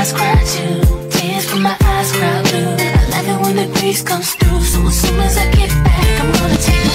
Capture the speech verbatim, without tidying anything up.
eyes cry too. Tears from my eyes cry blue. I like it when the breeze comes through. So as soon as I get back, I'm gonna take